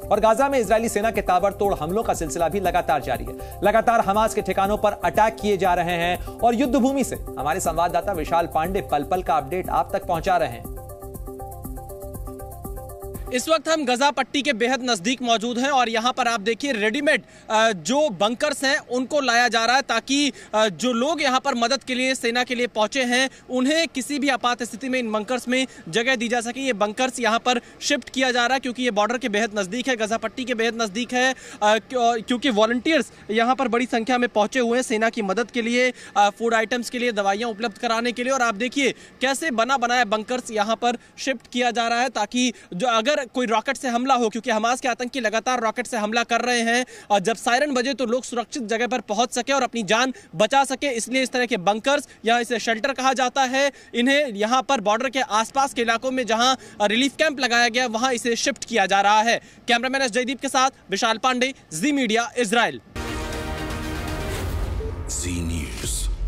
और गाजा में इजरायली सेना के ताबड़तोड़ हमलों का सिलसिला भी लगातार जारी है। लगातार हमास के ठिकानों पर अटैक किए जा रहे हैं और युद्ध भूमि से हमारे संवाददाता विशाल पांडे पल पल का अपडेट आप तक पहुंचा रहे हैं। इस वक्त हम गजा पट्टी के बेहद नजदीक मौजूद हैं और यहां पर आप देखिए रेडीमेड जो बंकर्स हैं उनको लाया जा रहा है ताकि जो लोग यहां पर मदद के लिए सेना के लिए पहुंचे हैं उन्हें किसी भी आपात स्थिति में इन बंकर्स में जगह दी जा सके। ये बंकर्स यहां पर शिफ्ट किया जा रहा है क्योंकि ये बॉर्डर के बेहद नजदीक है, गजा पट्टी के बेहद नजदीक है, क्योंकि वॉलंटियर्स यहां पर बड़ी संख्या में पहुंचे हुए हैं सेना की मदद के लिए, फूड आइटम्स के लिए, दवाइयां उपलब्ध कराने के लिए। और आप देखिए कैसे बना बनाया बंकर्स यहां पर शिफ्ट किया जा रहा है ताकि जो अगर कोई रॉकेट से हमला हो, क्योंकि हमास के आतंकी लगातार रॉकेट से हमला कर रहे हैं और जब सायरन बजे तो लोग सुरक्षित जगह पर पहुंच सके और अपनी जान बचा सके, इसलिए इस तरह के बंकर्स या इसे शेल्टर कहा जाता है, इन्हें यहां पर बॉर्डर के आसपास के इलाकों में जहां रिलीफ कैंप लगाया गया वहां इसे शिफ्ट किया जा रहा है। कैमरामैन एस जयदीप के साथ Vishal Pandey, Zee media, Israel. Zee news.